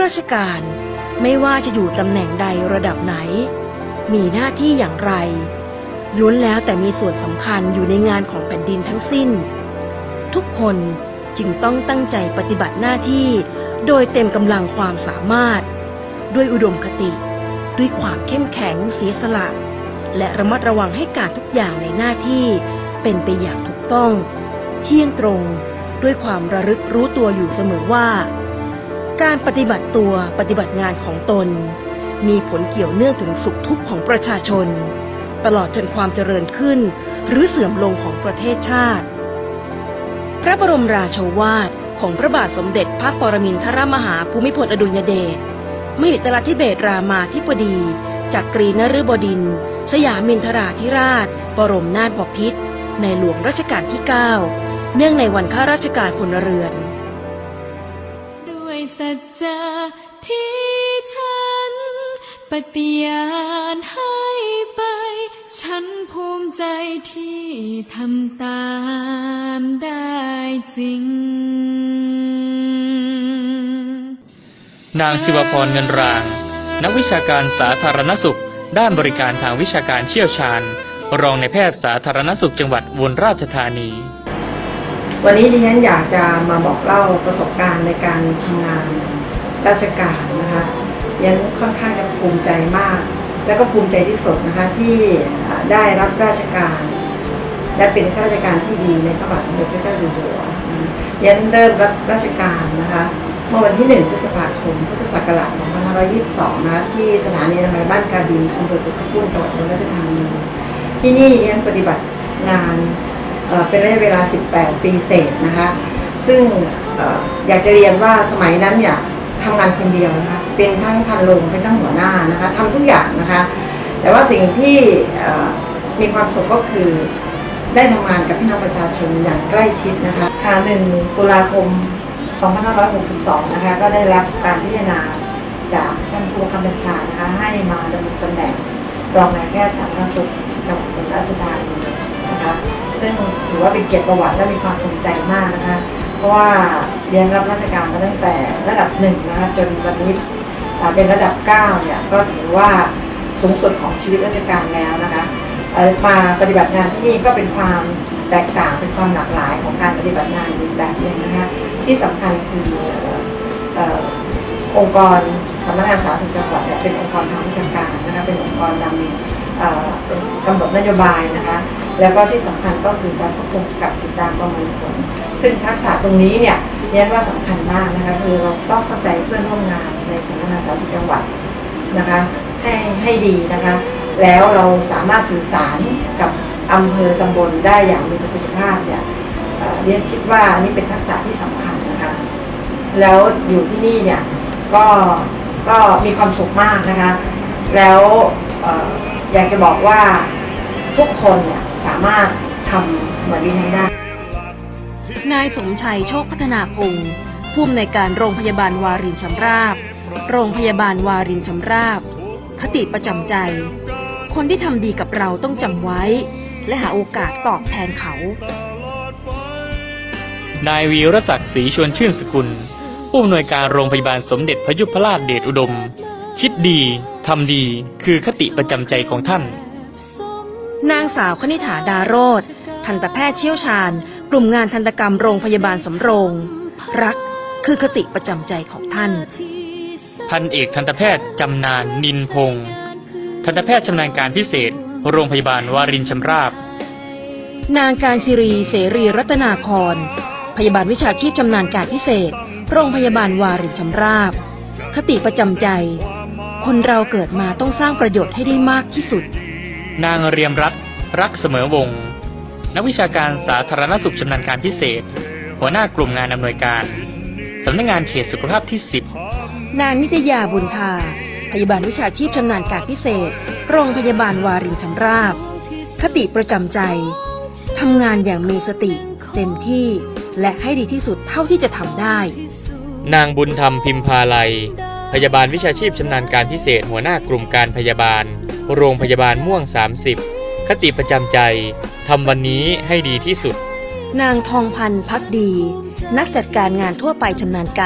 ราชการไม่ว่าจะอยู่ตำแหน่งใดระดับไหนมีหน้าที่อย่างไรล้วนแล้วแต่มีส่วนสำคัญอยู่ในงานของแผ่นดินทั้งสิ้นทุกคนจึงต้องตั้งใจปฏิบัติหน้าที่โดยเต็มกำลังความสามารถด้วยอุดมคติด้วยความเข้มแข็งเสียสละและระมัดระวังให้การทุกอย่างในหน้าที่เป็นไปอย่างถูกต้องเที่ยงตรงด้วยความระลึกรู้ตัวอยู่เสมอว่าการปฏิบัติตัวปฏิบัติงานของตนมีผลเกี่ยวเนื่องถึงสุขทุกข์ของประชาชนตลอดจนความเจริญขึ้นหรือเสื่อมลงของประเทศชาติพระบรมราโชวาทของพระบาทสมเด็จพระปรมินทรมหาภูมิพลอดุลยเดชมหิดลธิเบศรามาธิบดีจักรีนฤบดินทร์สยามินทราธิราชบรมนาถบพิตรในหลวงรัชกาลที่ 9เนื่องในวันข้าราชการพลเรือนด้วยสัจจะที่ฉันปฏิญาณให้ไปฉันภูมิใจที่ทำตามได้จริงนางศิวพรเงินรางนักวิชาการสาธารณสุขด้านบริการทางวิชาการเชี่ยวชาญรองในแพทย์สาธารณสุขจังหวัดอุบลราชธานีวันนี้ดิฉันอยากจะมาบอกเล่าประสบการณ์ในการทำงานราชการนะคะยังค่อนข้างจะภูมิใจมากและก็ภูมิใจที่สุดนะคะที่ได้รับราชการและเป็นข้าราชการที่ดีในพระบาทสมเด็จพระเจ้าอยู่หัวยันเริ่มรับราชการนะคะเมื่อวันที่ 1 พฤษภาคม พุทธศักราช 2522 นะที่สถานีรถไฟบ้านกาบีอำเภอกุดคุ้นจังหวัดอุบลราชธานีที่นี่ยันปฏิบัติงานเป็นระยะเวลา 18 ปีเศษนะคะซึ่งอยากจะเรียนว่าสมัยนั้นเนี่ยทำงานคนเดียวนะคะเป็นทั้งพันโรงเป็นทั้งหัวหน้านะคะทำทุกอย่างนะคะแต่ว่าสิ่งที่มีความสุขก็คือได้ทำงานกับพี่น้องประชาชนอย่างใกล้ชิดนะคะ1 ตุลาคม 2562 นะคะก็ได้รับการพิจารณาจากท่านผู้บังคับบัญชานะคะให้มาดำรงตำแหน่งรองนายแพทย์สาธารณสุขจังหวัดอุบลราชธานีนะคะซึ่งถือว่าเป็นเกียรติประวัติและมีความภูมิใจมากนะคะเพราะว่าเรียนรับราชการมาตั้งแต่ระดับ1นะคะจนวันนี้เป็นระดับ9เนี่ยก็ถือว่าสูงสุดของชีวิตราชการแล้วนะคะมาปฏิบัติงานที่นี่ก็เป็นความแตกต่างเป็นความหลากหลายของการปฏิบัติงานอีกแบบนึงนะคะที่สำคัญคือองค์กรสำนักงานสาธารณสุขจังหวัดเป็นองค์กรทางวิชาการนะคะเป็นองค์กรนำกำหนดนโยบายนะคะแล้วก็ที่สำคัญก็คือการควบคุมกับติดตามประเมินผลซึ่งทักษะตรงนี้เนี่ยเรียนว่าสำคัญมากนะคะคือเราต้องเข้าใจเพื่อนร่วมงานในสำนักงานสาธารณสุขจังหวัดนะคะให้ดีนะคะแล้วเราสามารถสื่อสารกับอำเภอตำบลได้อย่างมีประสิทธิภาพเนี่ยเรียนคิดว่านี่เป็นทักษะที่สำคัญนะคะแล้วอยู่ที่นี่เนี่ยก็มีความสุขมากนะคะแล้วอยากจะบอกว่าทุกคนเนี่ยสามารถทำเหมือนดิฉันได้นายสมชัยโชคพัฒนาพงศ์ผู้อำนวยการโรงพยาบาลวารินชำราบโรงพยาบาลวารินชำราบคติประจำใจคนที่ทำดีกับเราต้องจำไว้และหาโอกาสตอบแทนเขานายวีรศักดิ์ศรีชวนชื่นสกุลผู้อำนวยการโรงพยาบาลสมเด็จพระยุพราชเดชอุดมคิดดีทำดีคือคติประจำใจของท่านนางสาวคณิษฐาดาโรจน์ทันตแพทย์เชี่ยวชาญกลุ่มงานทันตกรรมโรงพยาบาลสำโรงรักคือคติประจำใจของท่านพันเอกทันตแพทย์จำนานนินพงศ์ทันตแพทย์ชำนาญการพิเศษโรงพยาบาลวารินชำราบนางการศิรีเสรีรัตนาครพยาบาลวิชาชีพชำนาญการพิเศษโรงพยาบาลวารินชำราบคติประจำใจคนเราเกิดมาต้องสร้างประโยชน์ให้ได้มากที่สุดนางเรียมรัตน์รักเสมอวงศ์นักวิชาการสาธารณสุขชำนาญการพิเศษหัวหน้ากลุ่มงานอำนวยการสำนักงานเขตสุขภาพที่10 นางนิตยาบุญธาพยาบาลวิชาชีพชำนาญการพิเศษโรงพยาบาลวารินชำราบคติประจำใจทำงานอย่างมีสติเต็มที่และให้ดีที่สุดเท่าที่จะทำได้นางบุญธรรมพิมพาลัยพยาบาลวิชาชีพชำนาญการพิเศษหัวหน้ากลุ่มการพยาบาลโรงพยาบาลม่วง30คติประจำใจทำวันนี้ให้ดีที่สุดนางทองพันธ์ภักดีนักจัดการงานทั่วไปชำนาญการ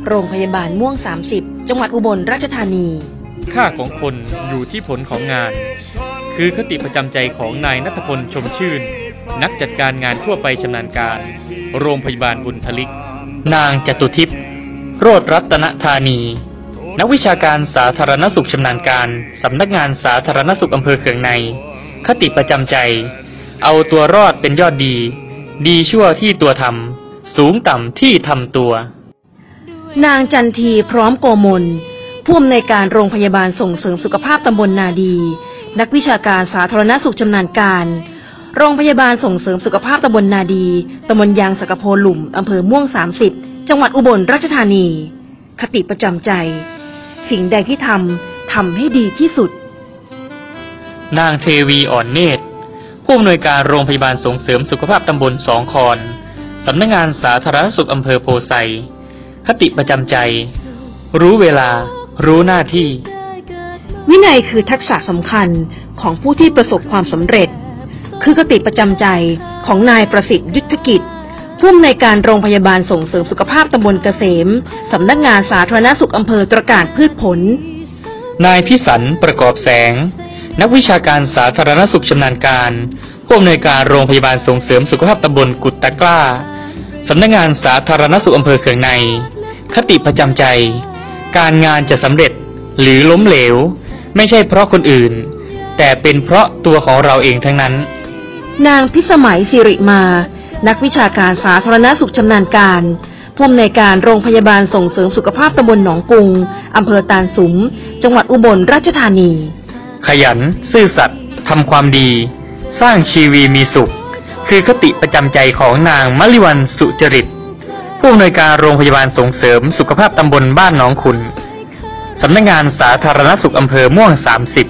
โรงพยาบาลม่วง30จังหวัดอุบลราชธานีค่าของคนอยู่ที่ผลของงานคือคติประจำใจของนายณัฐพลชมชื่นนักจัดการงานทั่วไปชำนาญการโรงพยาบาลบุญทลิกนางจตุทิพย์โรจน์รัตนธานีนักวิชาการสาธารณสุขชำนาญการสำนักงานสาธารณสุขอำเภอเคืองในคติประจำใจเอาตัวรอดเป็นยอดดีดีชั่วที่ตัวทำสูงต่ำที่ทำตัวนางจันทีพร้อมโกมลผู้อำนวยการโรงพยาบาลส่งเสริมสุขภาพตำบลนาดีนักวิชาการสาธารณสุขชำนาญการโรงพยาบาลส่งเสริมสุขภาพตำบลนาดีตำบลยางสักโพหลุมอำเภอม่วง30จังหวัดอุบลราชธานีคติประจำใจสิ่งใดที่ทำให้ดีที่สุดนางเทวีอ่อนเนตรผู้อำนวยการโรงพยาบาลส่งเสริมสุขภาพตำบลสองคอนสำนักงานสาธารณสุขอำเภอโพไซคติประจำใจรู้เวลารู้หน้าที่วินัยคือทักษะสำคัญของผู้ที่ประสบความสำเร็จคือคติประจำใจของนายประสิทธิ์ยุทธกิจผู้อำนวยการโรงพยาบาลส่งเสริมสุขภาพตำบลเกษมสำนักงานสาธารณสุขอำเภอตระการพืชผลนายพิสันประกอบแสงนักวิชาการสาธารณสุขชำนาญการผู้อำนวยการโรงพยาบาลส่งเสริมสุขภาพตำบลกุดตะกร้าสำนักงานสาธารณสุขอำเภอเคืองในคติประจำใจการงานจะสำเร็จหรือล้มเหลวไม่ใช่เพราะคนอื่นแต่เป็นเพราะตัวของเราเองทั้งนั้นนางพิสมัยสิริมานักวิชาการสาธารณสุขชำนาญการผู้อำนวยการโรงพยาบาลส่งเสริมสุขภาพตำบลหนองกรุงอำเภอตาลสุมจังหวัดอุบลราชธานีขยันซื่อสัตย์ทำความดีสร้างชีวีมีสุขคือคติประจำใจของนางมลิวันสุจริตผู้อำนวยการโรงพยาบาลส่งเสริมสุขภาพตำบลบ้านหนองขุนสำนักงานสาธารณสุขอำเภอม่วง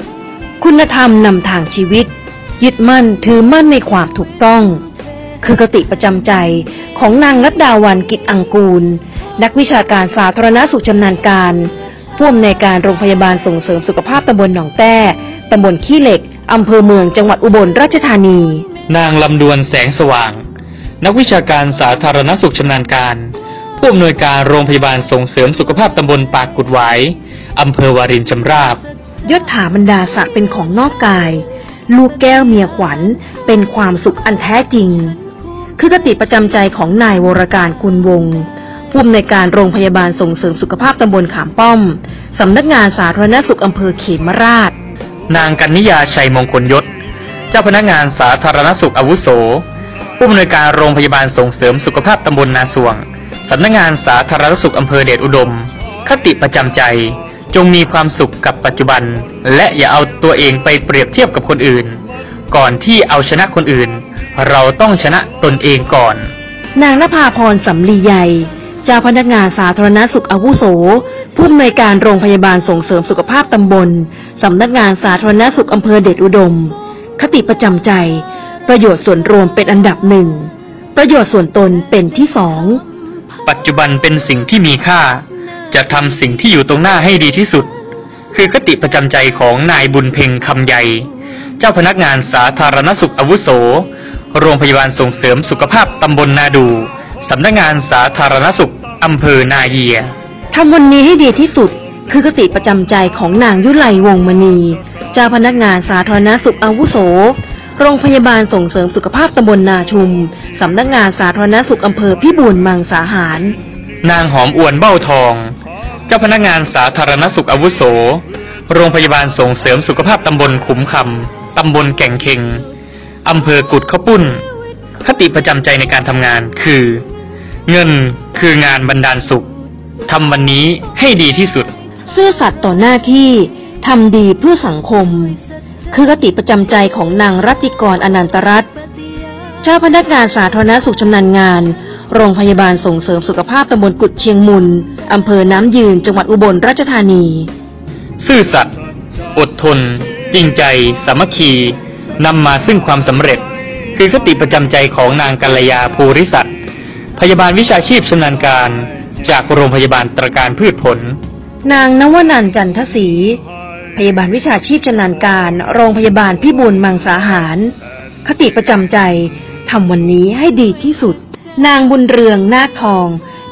30 คุณธรรมนำทางชีวิตยึดมั่นถือมั่นในความถูกต้องคือคติประจำใจของนางรัตดาวันกิจอังกูลนักวิชาการสาธารณสุขชำนาญการผู้อำนวยการโรงพยาบาลส่งเสริมสุขภาพตำบลหนองแต้ตำบลขี้เหล็กอำเภอเมืองจังหวัดอุบลราชธานีนางลำดวนแสงสว่างนักวิชาการสาธารณสุขชำนาญการผู้อำนวยการโรงพยาบาลส่งเสริมสุขภาพตำบลปากกุดหวายอำเภอวารินชำราบยศถาบรรดาศักดิ์เป็นของนอกกายลูกแก้วเมียขวัญเป็นความสุขอันแท้จริงคือคติประจำใจของนายวรการกุลวงศ์ผู้อำนวยการโรงพยาบาลส่งเสริมสุขภาพตำบลขามป้อมสำนักงานสาธารณสุขอำเภอเขมราชนางกัญญาชัยมงคลยศเจ้าพนักงานสาธารณสุขอาวุโสผู้อำนวยการโรงพยาบาลส่งเสริมสุขภาพตำบลนาสวงสำนักงานสาธารณสุขอำเภอเดชอุดมคติประจำใจจงมีความสุขกับปัจจุบันและอย่าเอาตัวเองไปเปรียบเทียบกับคนอื่นก่อนที่เอาชนะคนอื่นเราต้องชนะตนเองก่อนนางนภาพรสำลีใหญ่เจ้าพนักงานสาธารณสุขอาวุโสผู้อำนวยการโรงพยาบาลส่งเสริมสุขภาพตำบลสำนักงานสาธารณสุขอำเภอเดชอุดมคติประจำใจประโยชน์ส่วนรวมเป็นอันดับหนึ่งประโยชน์ส่วนตนเป็นที่สองปัจจุบันเป็นสิ่งที่มีค่าจะทำสิ่งที่อยู่ตรงหน้าให้ดีที่สุดคือคติประจำใจของนายบุญเพ็งคำใหญ่เจ้าพนักงานสาธารณสุขอาวุโสโรงพยาบาลส่งเสริมสุขภาพตำบลนาดูสำนักงานสาธารณสุขอำเภอนาเยียทำวันนี้ให้ดีที่สุดคือคติประจำใจของนางยุไลวงศ์มณีเจ้าพนักงานสาธารณสุขอาวุโสโรงพยาบาลส่งเสริมสุขภาพตำบลนาชุมสำนักงานสาธารณสุขอำเภอพิบูลมังสาหารนางหอมอวนเบ้าทองเจ้าพนักงานสาธารณสุขอาวุโสโรงพยาบาลส่งเสริมสุขภาพตำบลขุมคำตำบลแก่งเค็งอำเภอกุดข้าวปุ้นคติประจำใจในการทำงานคือเงินคืองานบรรดาลสุขทำวันนี้ให้ดีที่สุดซื่อสัตย์ต่อหน้าที่ทำดีเพื่อสังคมคือคติประจำใจของนางรัตติกรอนันตรัตน์เจ้าพนักงานสาธารณสุขชำนาญงานโรงพยาบาลส่งเสริมสุขภาพตำบลกุดเชียงมุนอำเภอน้ำยืนจังหวัดอุบลราชธานีซื่อสัตย์อดทนจริงใจสามัคคีนำมาซึ่งความสำเร็จคือคติประจำใจของนางกัลยาภูริศักดิ์พยาบาลวิชาชีพชำนาญการจากโรงพยาบาลตระการพืชผลนางนวนันท์จันทศรีพยาบาลวิชาชีพชำนาญการโรงพยาบาลพิบูลมังสาหารคติประจำใจทำวันนี้ให้ดีที่สุดนางบุญเรืองนาคทองแพ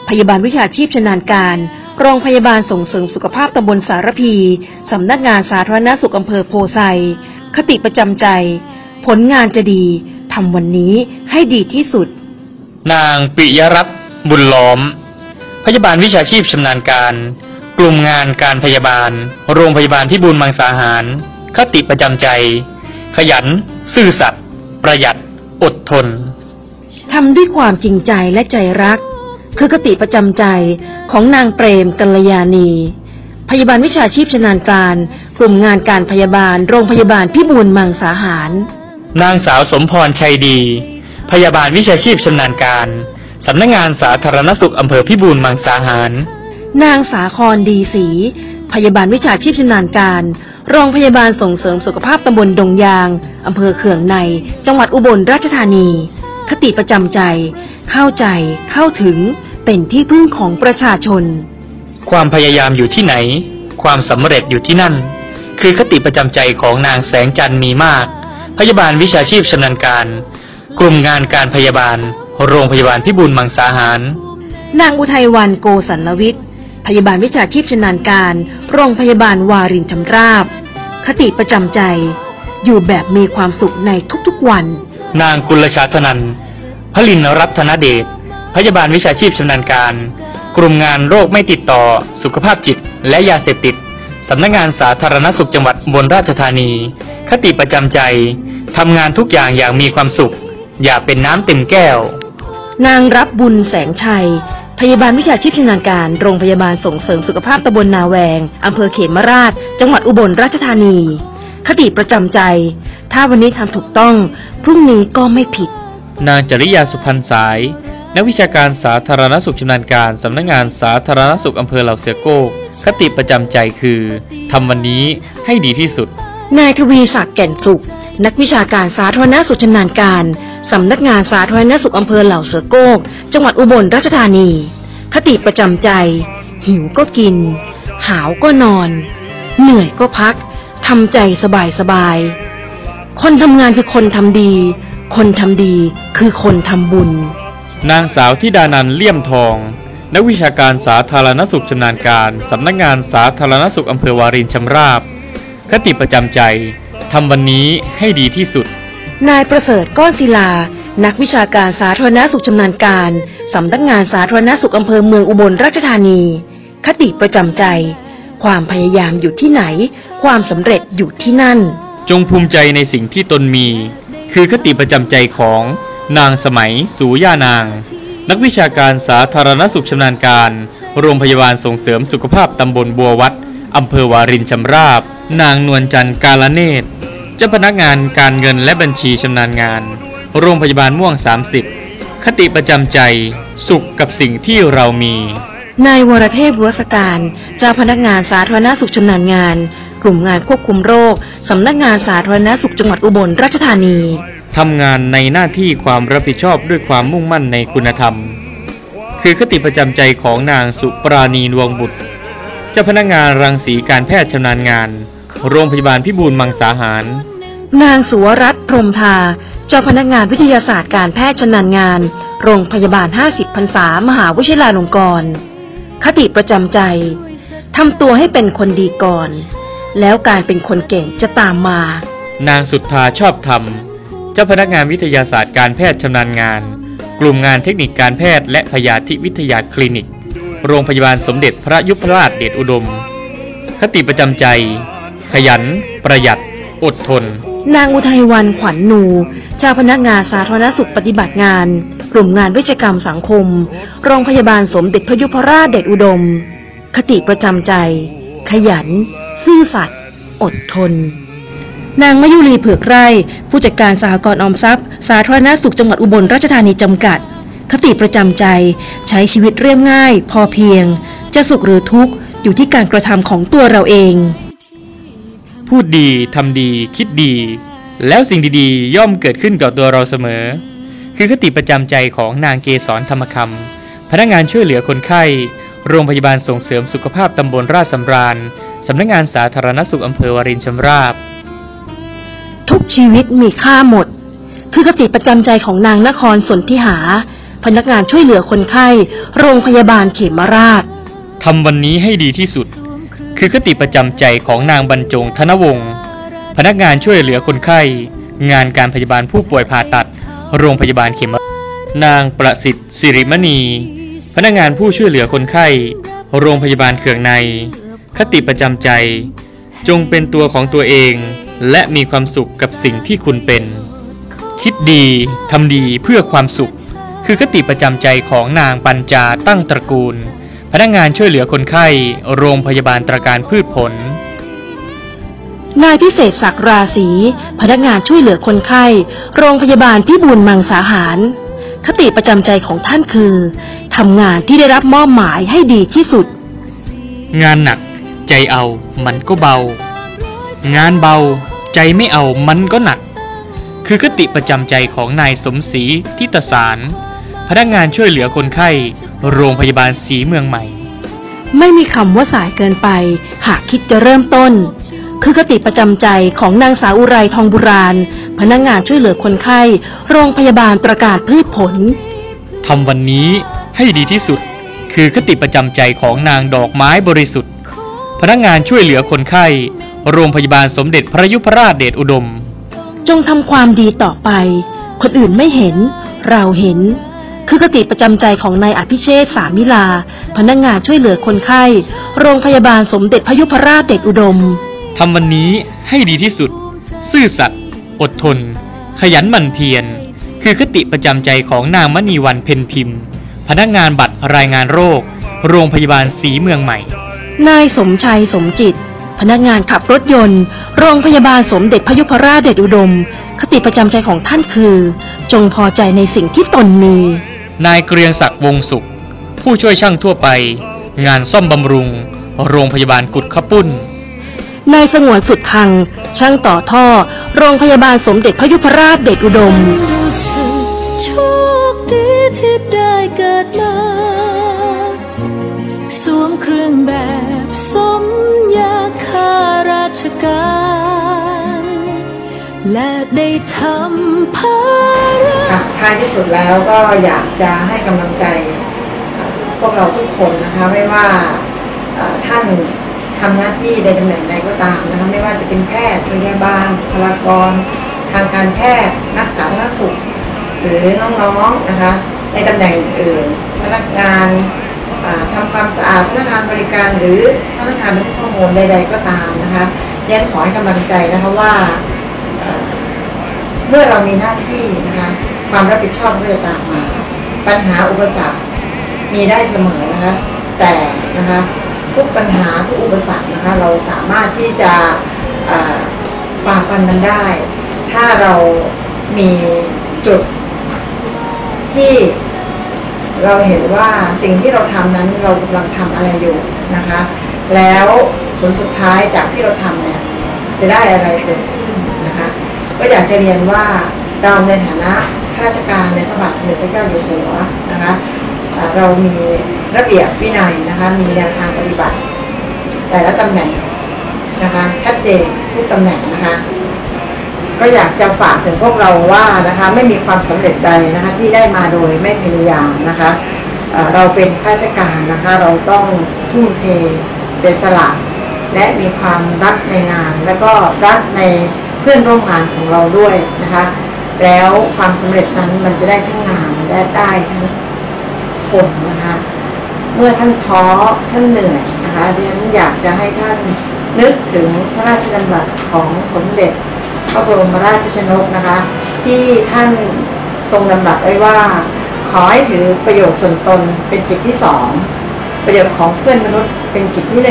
พยาบาลวิชาชีพชำนาญการโรงพยาบาลส่งเสริมสุขภาพตำบลสารพีสำนักงานสาธารณสุขอำเภอโพไซคติประจำใจผลงานจะดีทำวันนี้ให้ดีที่สุดนางปิยรัตน์บุญล้อมพยาบาลวิชาชีพชำนาญการกลุ่มงานการพยาบาลโรงพยาบาลพิบูลมังสาหารคติประจำใจขยันซื่อสัตย์ประหยัดอดทนทำด้วยความจริงใจและใจรักคือคติประจำใจของนางเปรมกัลยาณีพยาบาลวิชาชีพชำนาญการกลุ่มงานการพยาบาลโรงพยาบาลพิบูลมังสาหารนางสาวสมพรชัยดีพยาบาลวิชาชีพชำนาญการสำนักงานสาธารณสุขอำเภอพิบูลมังสาหารนางสาครดีศรีพยาบาลวิชาชีพชำนาญการโรงพยาบาลส่งเสริมสุขภาพตำบลดงยางอำเภอเขื่องในจังหวัดอุบลราชธานีคติประจำใจเข้าใจเข้าถึงเป็นที่พึ่งของประชาชนความพยายามอยู่ที่ไหนความสำเร็จอยู่ที่นั่นคือคติประจำใจของนางแสงจันทร์มีมากพยาบาลวิชาชีพชำนาญการกลุ่มงานการพยาบาลโรงพยาบาลพิบูลมังสาหารนางอุทัยวรรณโกสันลวิทย์พยาบาลวิชาชีพชำนาญการโรงพยาบาลวารินชำราบคติประจำใจอยู่แบบมีความสุขในทุกๆวันนางกุลชาธนันท์พลินรัตนเดชพยาบาลวิชาชีพชำนาญการกลุ่มงานโรคไม่ติดต่อสุขภาพจิตและยาเสพติดสำนักงานสาธารณสุขจังหวัดอุบลราชธานีคติประจำใจทำงานทุกอย่างอย่างมีความสุขอย่าเป็นน้ำเต็มแก้วนางรับบุญแสงชัยพยาบาลวิชาชีพชำนาญการโรงพยาบาลส่งเสริมสุขภาพตำบลนาแวงอำเภอเขมราชจังหวัดอุบลราชธานีคติประจำใจถ้าวันนี้ทำถูกต้องพรุ่งนี้ก็ไม่ผิดนางจริยาสุพรรณสายนักวิชาการสาธารณสุขชำนาญการสำนักงานสาธารณสุขอำเภอเหล่าเสือโก้คติประจำใจคือทำวันนี้ให้ดีที่สุดนายทวีศักดิ์แก่นสุขนักวิชาการสาธารณสุขชำนาญการสำนักงานสาธารณสุขอำเภอเหล่าเสือโก้จังหวัดอุบลราชธานีคติประจำใจหิวก็กินหาวก็นอนเหนื่อยก็พักทำใจสบายๆคนทำงานคือคนทำดีคนทำดีคือคนทำบุญนางสาวธิดานันท์เลี่ยมทองนักวิชาการสาธารณสุขชำนาญการสำนักงานสาธารณสุขอำเภอวารินชำราบคติประจำใจทำวันนี้ให้ดีที่สุดนายประเสริฐก้อนศิลานักวิชาการสาธารณสุขชำนาญการสำนักงานสาธารณสุขอำเภอเมืองอุบลราชธานีคติประจำใจความพยายามอยู่ที่ไหนความสำเร็จอยู่ที่นั่นจงภูมิใจในสิ่งที่ตนมีคือคติประจำใจของนางสมัยสูย่านางนักวิชาการสาธารณสุขชำนาญการโรงพยาบาลส่งเสริมสุขภาพตำบลบัววัดอำเภอวารินชำราบนางนวลจันทร์กาลเนตรเจ้าพนักงานการเงินและบัญชีชำนาญงานโรงพยาบาลม่วง30คติประจำใจสุขกับสิ่งที่เรามีนายวรเทพรัศการเจ้าพนักงานสาธารณสุขชำนาญงานกลุ่มงานควบคุมโรคสำนักงานสาธารณสุขจังหวัดอุบลราชธานีทำงานในหน้าที่ความรับผิดชอบด้วยความมุ่งมั่นในคุณธรรมคือคติประจำใจของนางสุปราณีดวงบุตรเจ้าพนักงานรังสีการแพทย์ชำนาญงานโรงพยาบาลพิบูลมังสาหารนางสุวรัตน์พรหมทาเจ้าพนักงานวิทยาศาสตร์การแพทย์ชำนาญงานโรงพยาบาล50พรรษามหาวิทยาลงกรณ์คติประจำใจทำตัวให้เป็นคนดีก่อนแล้วการเป็นคนเก่งจะตามมานางสุทธาชอบธรรมเจ้าพนักงานวิทยาศาสตร์การแพทย์ชำนาญงานกลุ่มงานเทคนิคการแพทย์และพยาธิวิทยาคลินิกโรงพยาบาลสมเด็จพระยุพราชเดชอุดมคติประจำใจขยันประหยัดอดทนนางอุทัยวรรณขวัญนูเจ้าพนักงานสาธารณสุขปฏิบัติงานกลุ่มงานวิชาการสังคมโรงพยาบาลสมเด็จพระยุพราชเดชอุดมคติประจำใจขยันซื่อสัตย์อดทนนางมยุรีเผือกไร่ผู้จัดการสหกรณ์ออมทรัพย์สาธารณสุขจังหวัดอุบลราชธานีจำกัดคติประจำใจใช้ชีวิตเรียบง่ายพอเพียงจะสุขหรือทุกข์อยู่ที่การกระทำของตัวเราเองพูดดีทำดีคิดดีแล้วสิ่งดีๆย่อมเกิดขึ้นกับตัวเราเสมอคือคติประจำใจของนางเกษรธรรมคำพนักงานช่วยเหลือคนไข้โรงพยาบาลส่งเสริมสุขภาพตำบลราชสำราญสำนักงานสาธารณสุขอำเภอวารินชำราบทุกชีวิตมีค่าหมดคือคติประจำใจของนางนครสนธิหาพนักงานช่วยเหลือคนไข้โรงพยาบาลเขมราชทำวันนี้ให้ดีที่สุดคือคติประจำใจของนางบรรจงธนวงศ์พนักงานช่วยเหลือคนไข้งานการพยาบาลผู้ป่วยผ่าตัดโรงพยาบาลเขมราชนางประสิทธิ์สิริมณีพนักงานผู้ช่วยเหลือคนไข้โรงพยาบาลเขื่องในคติประจำใจจงเป็นตัวของตัวเองและมีความสุขกับสิ่งที่คุณเป็นคิดดีทำดีเพื่อความสุขคือคติประจำใจของนางปัญจาตั้งตระกูลพนักงานช่วยเหลือคนไข้โรงพยาบาลตระการพืชผลนายพิเศษศักดิ์ราศีพนักงานช่วยเหลือคนไข้โรงพยาบาลพิบูลมังสาหารคติประจำใจของท่านคือทำงานที่ได้รับมอบหมายให้ดีที่สุดงานหนักใจเอามันก็เบางานเบาใจไม่เอามันก็หนักคือคติประจำใจของนายสมศรีทิตสารพนักงานช่วยเหลือคนไข้โรงพยาบาลศรีเมืองใหม่ไม่มีคำว่าสายเกินไปหากคิดจะเริ่มต้นคือคติประจำใจของนางสาวอุไรทองบุราณพนักงานช่วยเหลือคนไข้โรงพยาบาลตระการพืชผลทำวันนี้ให้ดีที่สุดคือคติประจำใจของนางดอกไม้บริสุทธิ์พนักงานช่วยเหลือคนไข้โรงพยาบาลสมเด็จพระยุพราชเดชอุดมจงทำความดีต่อไปคนอื่นไม่เห็นเราเห็นคือคติประจำใจของนายอภิเชษฐ์สามิลาพนักงานช่วยเหลือคนไข้โรงพยาบาลสมเด็จพระยุพราชเดชอุดมทำวันนี้ให้ดีที่สุดซื่อสัตย์อดทนขยันหมั่นเพียรคือคติประจำใจของนางมณีวรรณเพ็ญพิมพ์พนักงานบัตรรายงานโรคโรงพยาบาลศรีเมืองใหม่นายสมชัยสมจิตพนักงานขับรถยนต์โรงพยาบาลสมเด็จพระยุพราชเดชอุดมคติประจำใจของท่านคือจงพอใจในสิ่งที่ตนมีนายเกรียงศักดิ์วงสุขผู้ช่วยช่างทั่วไปงานซ่อมบำรุงโรงพยาบาลกุดขปุ้นนายสงวนสุดทังช่างต่อท่อโรงพยาบาลสมเด็จพระยุพราชเดชอุดมรู้สึกโชคดีที่ได้เกิดมาสวมเครื่องแบบสมยาข้าราชการและได้ทำภาระท้ายที่สุดแล้วก็อยากจะให้กำลังใจพวกเราทุกคนนะคะไม่ว่าท่านทำหน้าที่ในตำแหน่งใดก็ตามนะคะไม่ว่าจะเป็นแพทย์พยาบาลบุคลากรทางการแพทย์นักสาธารณสุขหรือน้องๆนะคะในตำแหน่งอื่นพนักงานทำความสะอาดพนักงานบริการหรือพนักงานบันทึกข้อมูลใดๆก็ตามนะคะยันขอให้กำลังใจนะคะว่าเมื่อเรามีหน้าที่นะคะความรับผิดชอบก็จะตามมาปัญหาอุปสรรคมีได้เสมอนะคะแต่นะคะทุกปัญหาทุกอุปสรรคนะคะเราสามารถที่จะฝ่าฟันมันได้ถ้าเรามีจุดที่เราเห็นว่าสิ่งที่เราทำนั้นเรากำลังทำอะไรอยู่นะคะแล้วผลสุดท้ายจากที่เราทำเนี่ยจะได้อะไรเกิดขึ้นนะคะก็อยากจะเรียนว่าเราในฐานะข้าราชการในพระบาทสมเด็จพระเจ้าอยู่หัวนะคะเรามีระเบียบวินัยนะคะมีแนวทางปฏิบัติแต่ละตำแหน่งนะคะชัดเจนทุกตำแหน่งนะคะก็อยากจะฝากถึงพวกเราว่านะคะไม่มีความสำเร็จใดนะคะที่ได้มาโดยไม่พยายามนะคะเราเป็นข้าราชการนะคะเราต้องทุ่มเทเสียสละและมีความรักในงานแล้วก็รักในเพื่อนร่วมงานของเราด้วยนะคะแล้วความสำเร็จนั้นมันจะได้ทั้งงานและได้ทั้งคนนะคะเมื่อท่านท้อท่านเหนื่อยนะคะดิฉันอยากจะให้ท่านนึกถึงพระราชดำรัสของสมเด็จพระบรมราชชนกนะคะที่ท่านทรงดำรัสไว้ว่าขอให้ถือประโยชน์ส่วนตนเป็นกิจที่2ประโยชน์ของเพื่อนมนุษย์เป็นกิจที่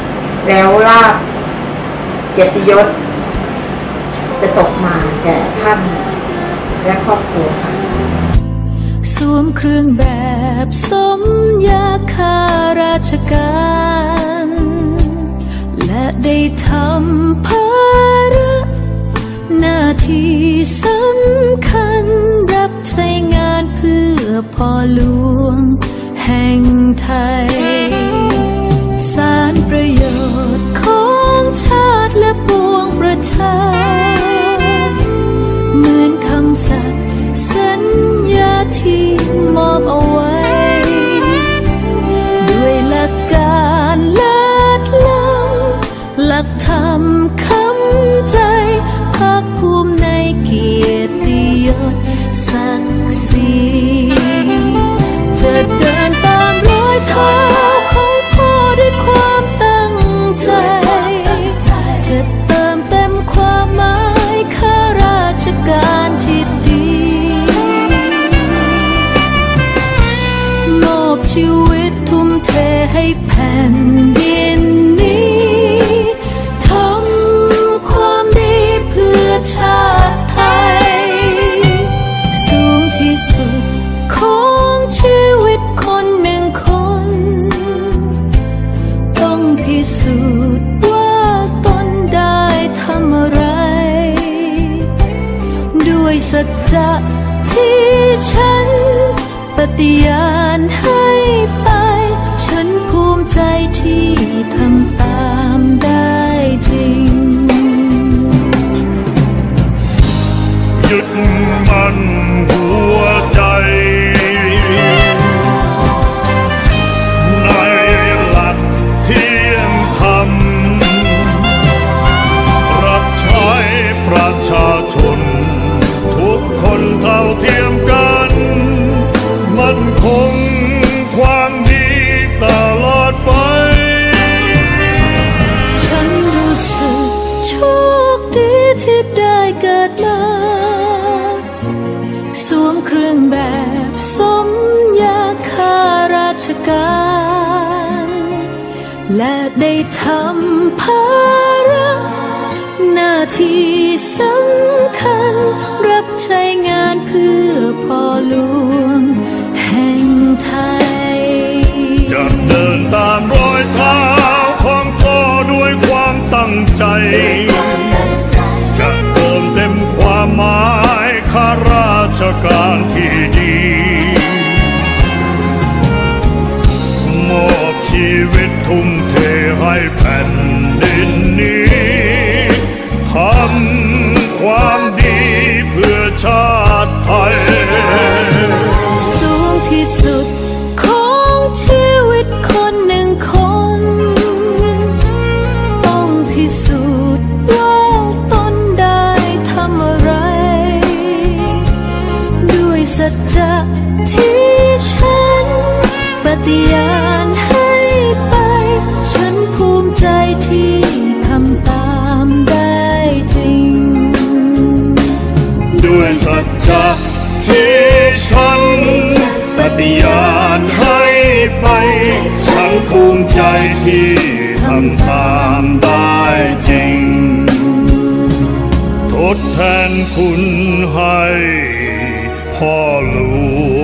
1แล้วลาภเกียรติยศจะตกมาแก่ท่านและครอบครัวค่ะสวมเครื่องแบบสมยาข้าราชการและได้ทำภาระหน้าที่สำคัญรับใช้งานเพื่อพ่อหลวงแห่งไทยสารประโยชน์ของชาติและปวงประชาเหมือนคำสัตย์สัญญาที่มอบอบเอาไว้ด้วยหลักการเลิศล้ำหลักธรรมคำใจภาคภูมิในเกียรติยศศักดิ์ศรีจะเดินตามรอยเท้าของพ่อด้วยความตั้งใจจะเติมเต็มความหมายข้าราชการที่ดีมอบชีวิตทุ่มเทให้แผ่นดินนี้ทำความดีเพื่อชาติไทยสูงที่สุดของชีวิตคนหนึ่งคนต้องพิสูจน์ว่าตนได้ทำอะไรด้วยสัจจะที่ฉันปฏิญาณให้ไปฉันภูมิใจที่ทำตามได้จริงยึดมั่นหัวใจในหลักเที่ยงธรรมรับใช้ประชาชนทุกคนเท่าเทียมกันมั่นคงความดีตลอดไปฉันรู้สึกโชคดีที่ได้เกิดมาสวมเครื่องแบบสมญาข้าราชการและได้ทำภาระหน้าที่สำคัญรับใช้งานเพื่อพ่อหลวงแห่งไทยจะเดินตามรอยเท้าของพ่อด้วยความตั้งใจจะเติมเต็มความหมายข้าราชการที่ดีมอบชีวิตทุ่มเทให้แผ่นดินนี้ทำความดีเพื่อชาติไทยสูงที่สุดของชีวิตคนหนึ่งคนต้องพิสูจน์ว่าตนได้ทำอะไรด้วยสัจจะที่ฉันปฏิญาณให้ไปฉันภูมิใจที่ทำตามได้จริงด้วยสัจจะที่ฉันปฏิญาณให้ไปฉันภูมิใจที่ทำตามได้จริงทดแทนคุณให้พ่อหลวง